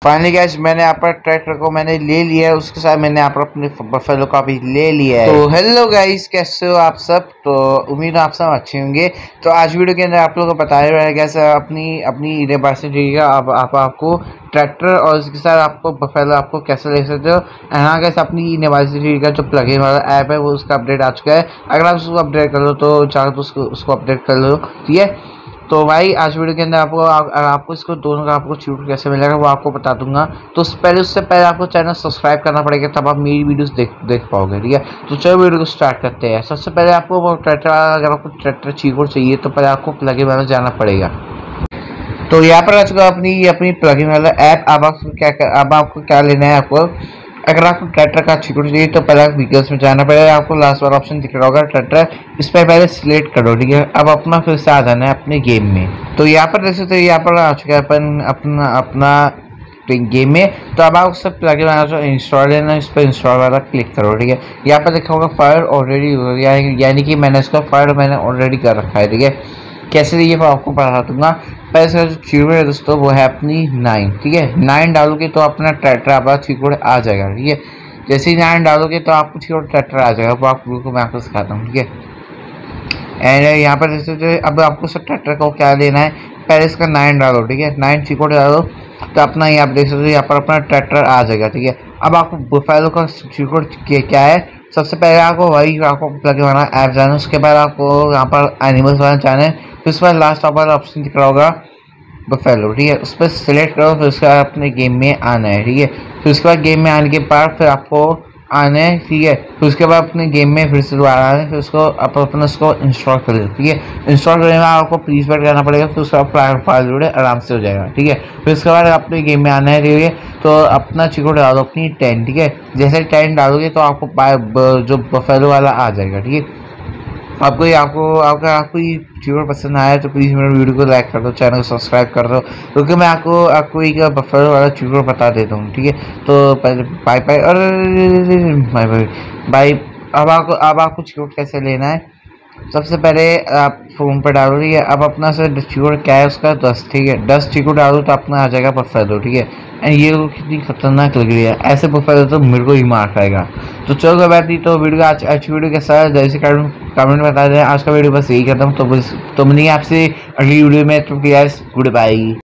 Finally guys मैंने यहाँ पर ट्रैक्टर को मैंने ले लिया है, उसके साथ मैंने यहाँ पर अपने बफेलो का भी ले लिया है। तो हेलो गाइस, कैसे हो आप सब? तो उम्मीद है आप सब अच्छे होंगे। तो आज वीडियो के अंदर आप लोगों को बताया रहा है कैसे अपनी यूनिवर्सिटी का आपको ट्रैक्टर और उसके साथ आपको बफेलो आपको कैसे ले सकते हो। हाँ कैसे अपनी यूनिवर्सिटी का जो प्लगइन वाला ऐप है वो उसका अपडेट आ चुका है। अगर आप उसको अपडेट कर लो तो चाहो तो उसको अपडेट कर लो, ठीक है। तो भाई आज वीडियो के अंदर आपको इसको दोनों का आपको छूट कैसे मिलेगा वो आपको बता दूंगा। तो उससे पहले आपको चैनल सब्सक्राइब करना पड़ेगा, तब आप मेरी वीडियोस देख पाओगे, ठीक है। तो चलो वीडियो को स्टार्ट करते हैं। सबसे पहले आपको वो ट्रैक्टर, अगर आपको ट्रैक्टर चीकोड चाहिए तो पहले आपको प्लगइन वाला जाना पड़ेगा। तो यहाँ पर आ चुका अपनी प्लगइन वाला ऐप। अब आपको क्या लेना है। आपको अगर आपको ट्रैक्टर का चीकोड चाहिए तो पहले व्हीकल्स में जाना पड़ेगा। आपको लास्ट वाला ऑप्शन दिख रहा होगा ट्रैक्टर, इस पर पहले सिलेक्ट करो, ठीक है। अब अपना फिर से आ जाना है अपने गेम में। तो यहाँ पर देख सकते हो यहाँ पर आ चुका है अपना गेम में। तो अब आप उससे प्लगइन वाला जो इंस्टॉल है ना, इस पर इंस्टॉल वाला क्लिक करो, ठीक है। यहाँ पर लिखा होगा फायर ऑलरेडी, यानी कि मैंने इसका फायर मैंने ऑलरेडी कर रखा है, ठीक है। कैसे ये आपको बता दूंगा। पहले इसका जो चीकोड है दोस्तों वो है अपनी 9, ठीक है। 9 डालोगे तो अपना ट्रैक्टर आपका चीकोड आ जाएगा, ठीक है। जैसे ही 9 डालोगे तो आपको चीकोड ट्रैक्टर आ जाएगा। वो आपको मैं आपको सिखाता हूँ, ठीक है। एंड यहाँ पर जैसे जो अब आपको सब ट्रैक्टर को क्या लेना है, पहले इसका 9 डालो, ठीक है। 9 चीकोड डालो तो अपना यहाँ आप देख सकते हो यहाँ पर अपना ट्रैक्टर आ जाएगा, ठीक है। अब आपको बफेलो का चीकोड क्या है, सबसे पहले आपको आपको प्लगइन वाला ऐप जाना है। उसके बाद आपको यहाँ पर एनिमल्स वाला जाना है। फिर उसके बाद लास्ट वाला ऑप्शन दिख रहा होगा बफेलो, ठीक है। उस पर सिलेक्ट करो, फिर उसके बाद अपने गेम में आना है, ठीक है। फिर उसके बाद गेम में आने के बाद फिर आपको आना है, ठीक है। फिर उसके बाद अपने गेम में फिर से दोबारा आना है। फिर उसको अपना उसको इंस्टॉल कर लो, ठीक है। इंस्टॉल करने में आपको प्लीज वेट करना पड़ेगा। फिर उसका फाइल जोड़े आराम से हो जाएगा, ठीक है। फिर उसके बाद अपने गेम में आना है, ठीक है। तो अपना चीकोड डालो अपनी 10, ठीक है। जैसे 10 डालोगे तो आपको जो बफेलो वाला आ जाएगा, ठीक है। आपको ये चीकोड पसंद आया तो प्लीज़ मेरे वीडियो को लाइक कर दो, चैनल को सब्सक्राइब कर दो, क्योंकि मैं आपको एक बफेलो वाला चीकोड बता देता हूँ, ठीक है। तो पहले बाय बाय और बाय। अब आपको चीकोड कैसे लेना है, सबसे पहले आप फ़ोन पर डालो, ठीक है। अब अपना से चीकोड क्या है उसका 10, ठीक है। 10 चीकोड डालो तो अपना आ जाएगा बफेलो, ठीक है। एंड ये कितनी खतरनाक लग रही है, ऐसे बफेलो तो मेरे को ही मार खाएगा। तो चलो कोई बात नहीं। तो वीडियो का आज वीडियो कैसा है जैसे कमेंट बता दें। आज का वीडियो बस यही करता हूँ। तो मिलेंगे आपसे अगली वीडियो में। तो गुड बाय।